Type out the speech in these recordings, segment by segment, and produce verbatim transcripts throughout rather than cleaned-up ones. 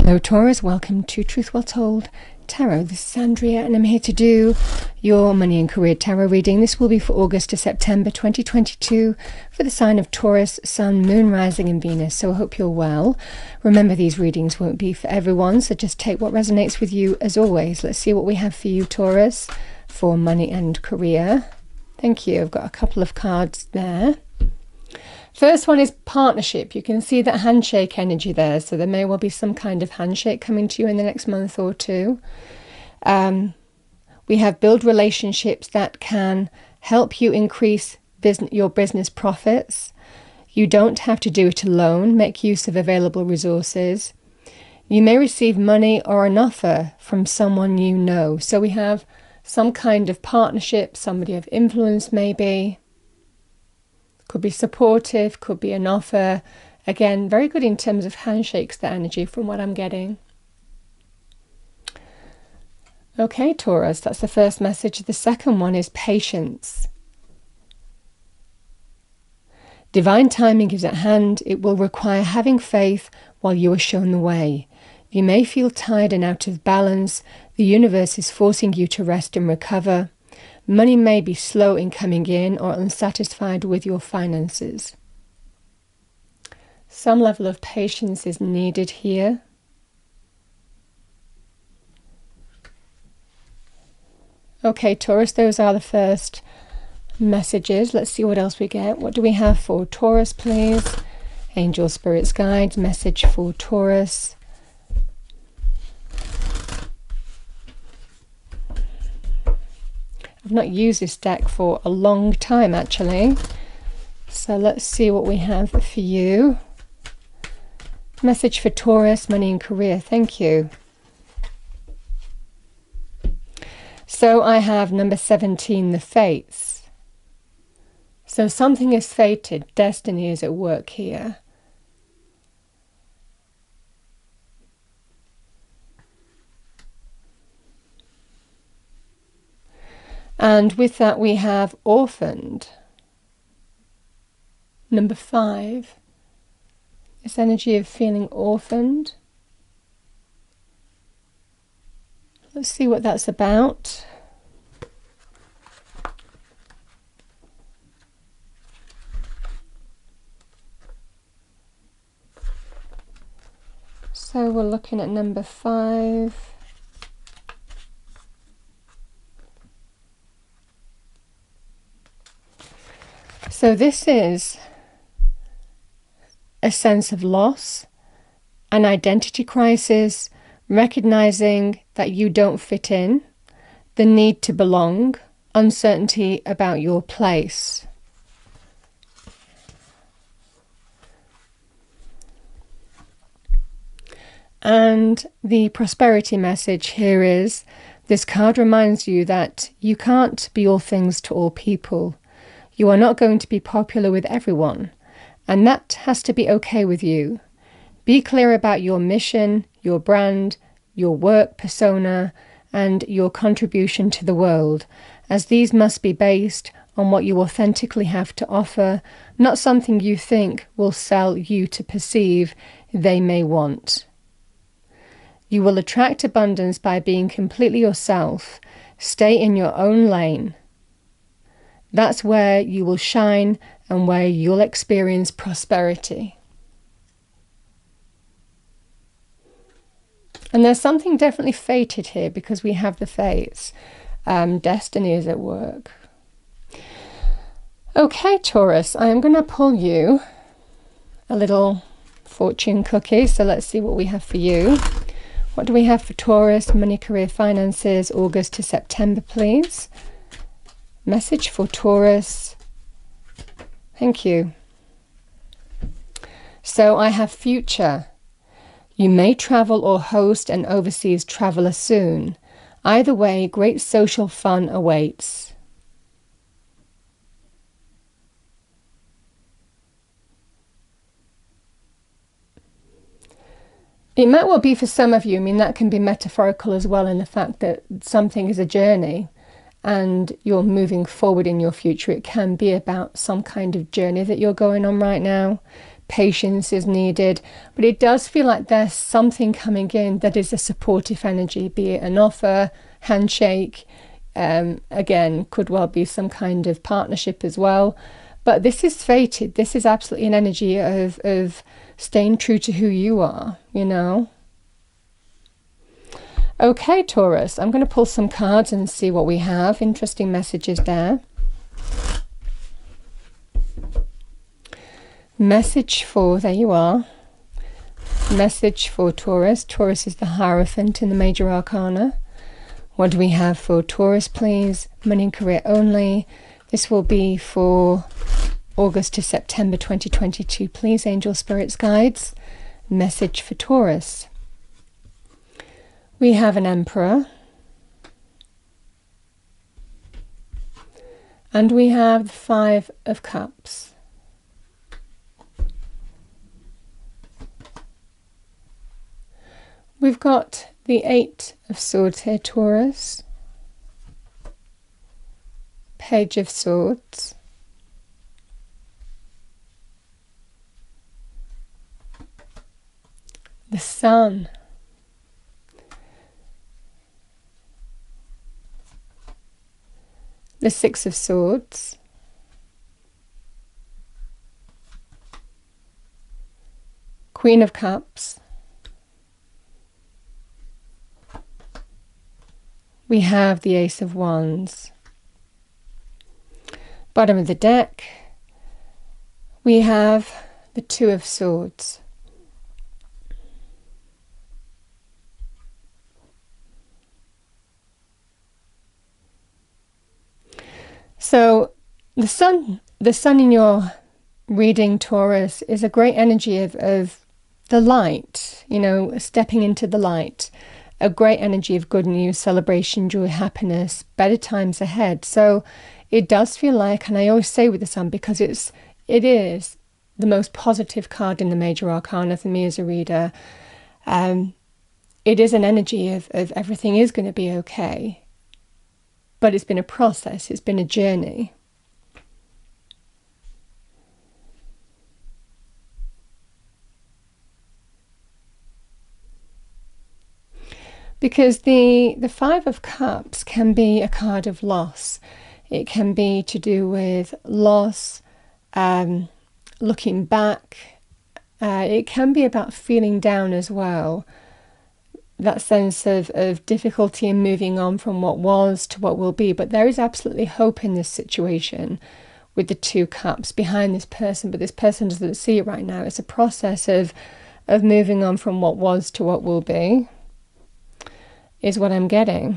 Hello Taurus, welcome to Truth Well Told Tarot. This is Andrea and I'm here to do your money and career tarot reading. This will be for August to September twenty twenty-two for the sign of Taurus, Sun, Moon, Rising and Venus. So I hope you're well. Remember, these readings won't be for everyone, so just take what resonates with you as always. Let's see what we have for you, Taurus, for money and career. Thank you. I've got a couple of cards there. First one is partnership. You can see that handshake energy there, so there may well be some kind of handshake coming to you in the next month or two. Um, we have build relationships that can help you increase business, your business profits. You don't have to do it alone. Make use of available resources. You may receive money or an offer from someone you know. So we have some kind of partnership, somebody of influence maybe. Could be supportive, could be an offer. Again, very good in terms of handshakes, the energy from what I'm getting. Okay, Taurus, that's the first message. The second one is patience. Divine timing is at hand. It will require having faith while you are shown the way. You may feel tired and out of balance. The universe is forcing you to rest and recover. Money may be slow in coming in or unsatisfied with your finances. Some level of patience is needed here. Okay, Taurus, those are the first messages. Let's see what else we get. What do we have for Taurus, please? Angel, spirits, guides, message for Taurus. I've not used this deck for a long time actually, so let's see what we have for you. Message for Taurus, money and career. Thank you. So I have number seventeen, the fates. So something is fated, destiny is at work here. And with that we have orphaned. Number five. This energy of feeling orphaned. Let's see what that's about. So we're looking at number five. So this is a sense of loss, an identity crisis, recognizing that you don't fit in, the need to belong, uncertainty about your place. And the prosperity message here is, this card reminds you that you can't be all things to all people. You are not going to be popular with everyone, and that has to be okay with you. Be clear about your mission, your brand, your work persona, and your contribution to the world, as these must be based on what you authentically have to offer, not something you think will sell you to perceive they may want. You will attract abundance by being completely yourself. Stay in your own lane. That's where you will shine and where you'll experience prosperity. And there's something definitely fated here because we have the fates. Um, destiny is at work. Okay, Taurus, I am going to pull you a little fortune cookie. So let's see what we have for you. What do we have for Taurus, money, career, finances, August to September, please? Message for Taurus. Thank you. So I have future. You may travel or host an overseas traveller soon. Either way, great social fun awaits. It might well be for some of you. I mean, that can be metaphorical as well in the fact that something is a journey. And you're moving forward in your future. It can be about some kind of journey that you're going on right now. patience is needed, but it does feel like there's something coming in that is a supportive energy, be it an offer, handshake, um, again, could well be some kind of partnership as well. But this is fated. This is absolutely an energy of, of staying true to who you are, you know. Okay, Taurus, I'm going to pull some cards and see what we have. Interesting messages there. Message for, there you are. Message for Taurus. Taurus is the Hierophant in the Major Arcana. What do we have for Taurus, please? Money and career only. This will be for August to September twenty twenty-two. Please, angel spirits, guides. Message for Taurus. We have an Emperor. And we have the Five of Cups. We've got the Eight of Swords here, Taurus. Page of Swords. The Sun. The Six of Swords. Queen of Cups. We have the Ace of Wands. Bottom of the deck, we have the Two of Swords. So the sun, the sun in your reading, Taurus, is a great energy of, of the light, you know, stepping into the light. A great energy of good news, celebration, joy, happiness, better times ahead. So it does feel like, and I always say with the sun, because it's it is the most positive card in the Major Arcana for me as a reader. Um, it is an energy of, of everything is going to be okay. But it's been a process, it's been a journey. Because the, the Five of Cups can be a card of loss. It can be to do with loss, um, looking back. Uh, it can be about feeling down as well. That sense of, of difficulty in moving on from what was to what will be. But there is absolutely hope in this situation with the Two Cups behind this person. But this person doesn't see it right now. It's a process of, of moving on from what was to what will be. Is what I'm getting.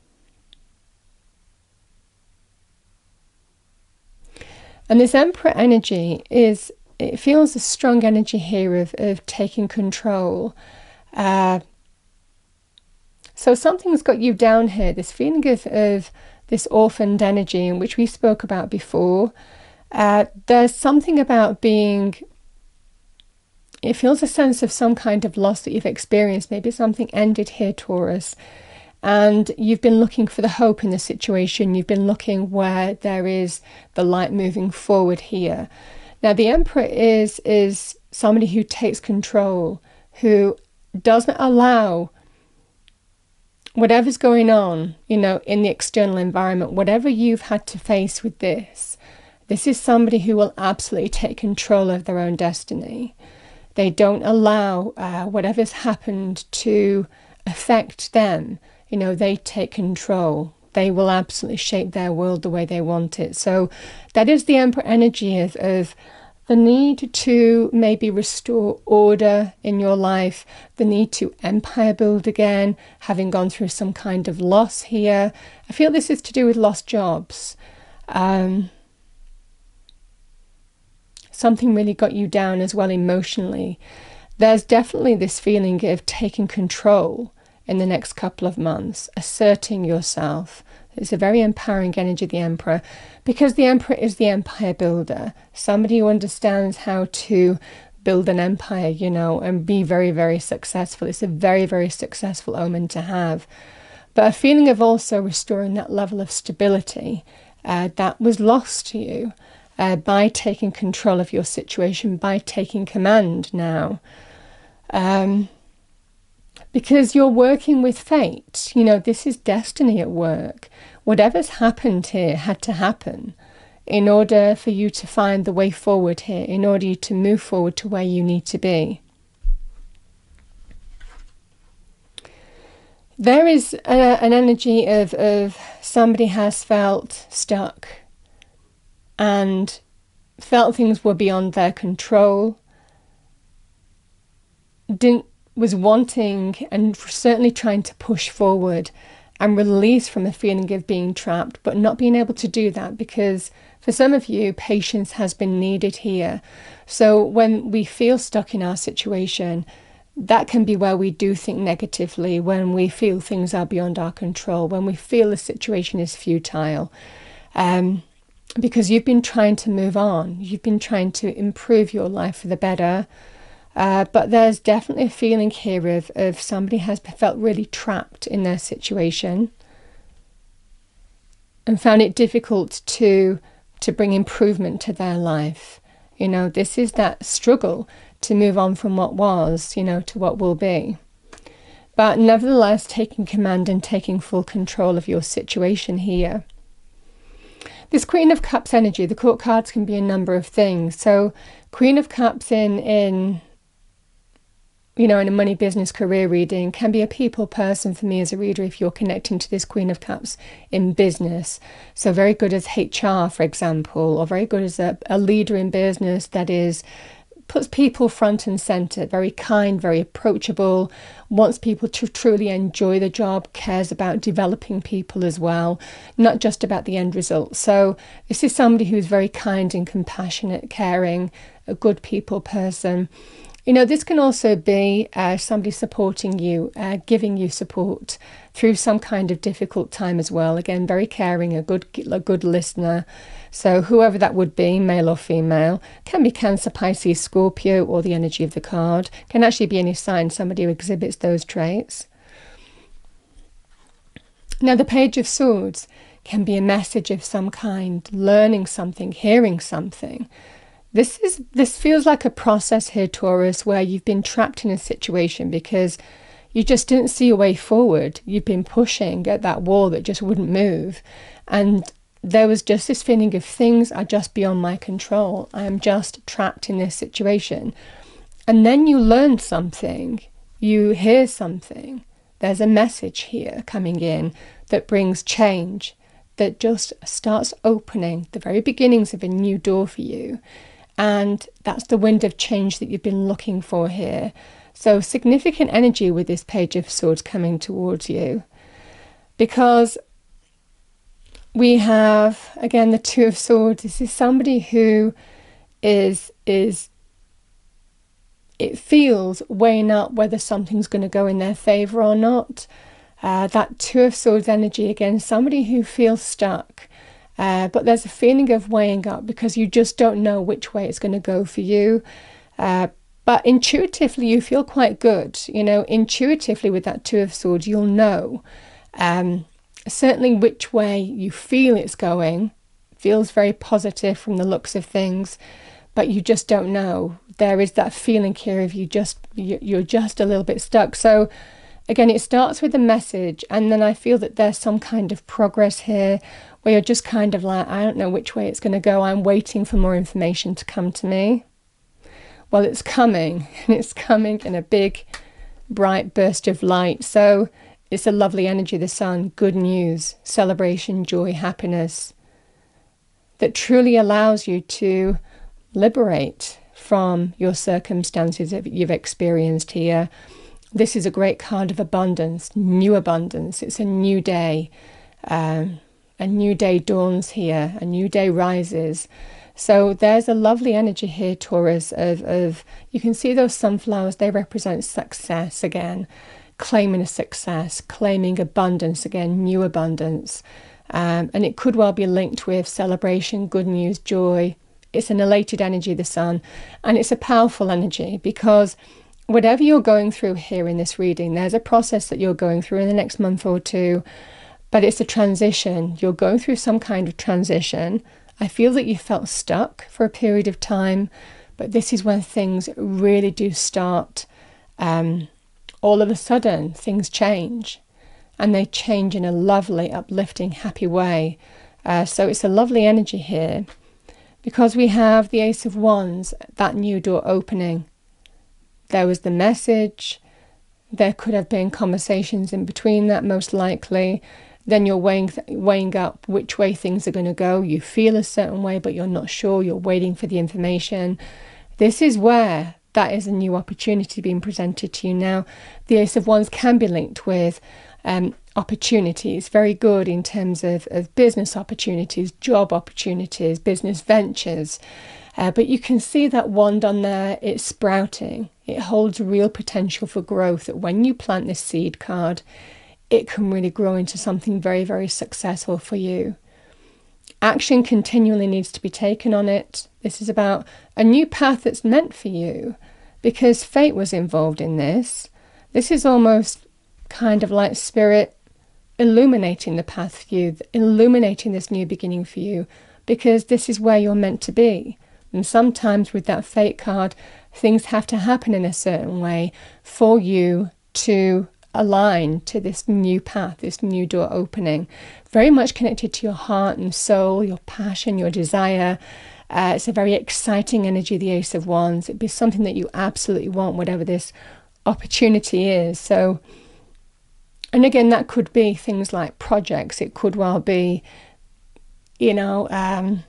And this Emperor energy is, it feels a strong energy here of, of taking control. Uh, so something's got you down here, this feeling of, of this orphaned energy, in which we spoke about before. Uh, there's something about being, it feels a sense of some kind of loss that you've experienced. Maybe something ended here, Taurus, and you've been looking for the hope in the situation. You've been looking where there is the light moving forward here. Now, the Emperor is, is somebody who takes control, who doesn't allow whatever's going on, you know, in the external environment, whatever you've had to face with this. This is somebody who will absolutely take control of their own destiny. They don't allow uh, whatever's happened to affect them. You know, they take control. They will absolutely shape their world the way they want it. So that is the Emperor energy of, of the need to maybe restore order in your life, the need to empire build again, having gone through some kind of loss here. I feel this is to do with lost jobs. Um, something really got you down as well emotionally. There's definitely this feeling of taking control in the next couple of months, asserting yourself. It's a very empowering energy, the Emperor, because the Emperor is the empire builder, somebody who understands how to build an empire, you know, and be very, very successful. It's a very, very successful omen to have. But a feeling of also restoring that level of stability uh, that was lost to you. uh, by taking control of your situation, by taking command now. Um, because you're working with fate. You know, this is destiny at work. Whatever's happened here had to happen in order for you to find the way forward here, in order to move forward to where you need to be. There is a, an energy of, of somebody has felt stuck and felt things were beyond their control, didn't, was wanting and certainly trying to push forward and release from a feeling of being trapped, but not being able to do that because for some of you, patience has been needed here. So when we feel stuck in our situation, that can be where we do think negatively, when we feel things are beyond our control, when we feel the situation is futile. Um, because you've been trying to move on, you've been trying to improve your life for the better. Uh, but there's definitely a feeling here of, of somebody has felt really trapped in their situation and found it difficult to, to bring improvement to their life. You know, this is that struggle to move on from what was, you know, to what will be. But nevertheless, taking command and taking full control of your situation here. This Queen of Cups energy, the court cards can be a number of things. So Queen of Cups in, in you know, in a money, business, career reading can be a people person for me as a reader if you're connecting to this Queen of Cups in business. So very good as H R, for example, or very good as a, a leader in business that is puts people front and center, very kind, very approachable, wants people to truly enjoy the job, cares about developing people as well, not just about the end result. So this is somebody who's very kind and compassionate, caring, a good people person. You know, this can also be uh, somebody supporting you, uh, giving you support through some kind of difficult time as well. Again, very caring, a good, a good listener. So whoever that would be, male or female, can be Cancer, Pisces, Scorpio, or the energy of the card. Can actually be any sign, somebody who exhibits those traits. Now, the Page of Swords can be a message of some kind, learning something, hearing something. This is this feels like a process here, Taurus, where you've been trapped in a situation because you just didn't see a way forward. You've been pushing at that wall that just wouldn't move. And there was just this feeling of things are just beyond my control. I am just trapped in this situation. And then you learn something. You hear something. There's a message here coming in that brings change, that just starts opening the very beginnings of a new door for you. And that's the wind of change that you've been looking for here. So significant energy with this Page of Swords coming towards you. Because we have, again, the Two of Swords. This is somebody who is, is it feels weighing up whether something's going to go in their favour or not. Uh, that Two of Swords energy, again, somebody who feels stuck. Uh, but there's a feeling of weighing up because you just don't know which way it's going to go for you. Uh, but intuitively, you feel quite good. You know, intuitively with that Two of Swords, you'll know um, certainly which way you feel it's going. Feels very positive from the looks of things, but you just don't know. There is that feeling here of you just, you're just a little bit stuck. So again, it starts with a message, and then I feel that there's some kind of progress here where you're just kind of like, I don't know which way it's going to go. I'm waiting for more information to come to me. Well, it's coming, and it's coming in a big, bright burst of light. So it's a lovely energy, the sun, good news, celebration, joy, happiness, that truly allows you to liberate from your circumstances that you've experienced here. This is a great card of abundance, new abundance. It's a new day. Um, a new day dawns here. A new day rises. So there's a lovely energy here, Taurus, of, of you can see those sunflowers. They represent success again, claiming a success, claiming abundance again, new abundance. Um, and it could well be linked with celebration, good news, joy. It's an elated energy, the sun. And it's a powerful energy because whatever you're going through here in this reading, there's a process that you're going through in the next month or two, but it's a transition. You're going through some kind of transition, I feel that you felt stuck for a period of time, but this is when things really do start. Um, all of a sudden, things change, and they change in a lovely, uplifting, happy way. Uh, so it's a lovely energy here, because we have the Ace of Wands, that new door opening. There was the message. There could have been conversations in between that, most likely. Then you're weighing, weighing up which way things are going to go. You feel a certain way, but you're not sure. You're waiting for the information. This is where that is a new opportunity being presented to you now. The Ace of Wands can be linked with um, opportunities. Very good in terms of, of business opportunities, job opportunities, business ventures. Uh, but you can see that wand on there, it's sprouting. It holds real potential for growth. That when you plant this seed card, it can really grow into something very, very successful for you. Action continually needs to be taken on it. This is about a new path that's meant for you, because fate was involved in this. This is almost kind of like spirit illuminating the path for you, illuminating this new beginning for you, because this is where you're meant to be. And sometimes with that fate card, things have to happen in a certain way for you to align to this new path, this new door opening. Very much connected to your heart and soul, your passion, your desire. Uh, it's a very exciting energy, the Ace of Wands. It'd be something that you absolutely want, whatever this opportunity is. So, and again, that could be things like projects. It could well be, you know, um,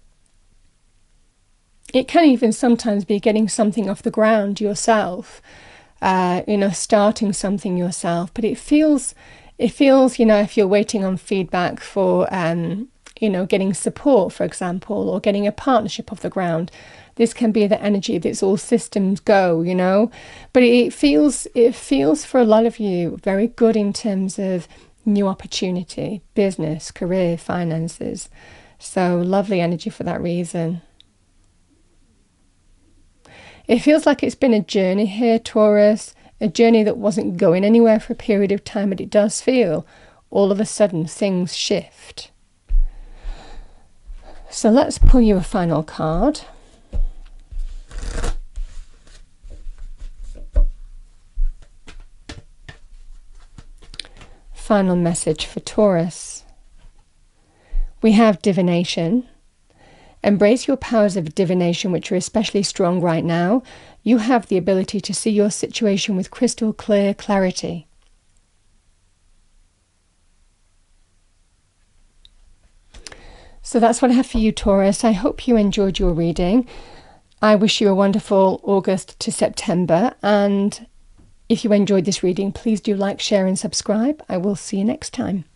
it can even sometimes be getting something off the ground yourself, uh, you know, starting something yourself. But it feels, it feels, you know, if you're waiting on feedback for, um, you know, getting support, for example, or getting a partnership off the ground, this can be the energy that's all systems go, you know. But it feels, it feels for a lot of you very good in terms of new opportunity, business, career, finances. So lovely energy for that reason. It feels like it's been a journey here, Taurus, a journey that wasn't going anywhere for a period of time, but it does feel all of a sudden things shift. So let's pull you a final card. Final message for Taurus. We have divination. Embrace your powers of divination, which are especially strong right now. You have the ability to see your situation with crystal clear clarity. So that's what I have for you, Taurus. I hope you enjoyed your reading. I wish you a wonderful August to September. And if you enjoyed this reading, please do like, share and subscribe. I will see you next time.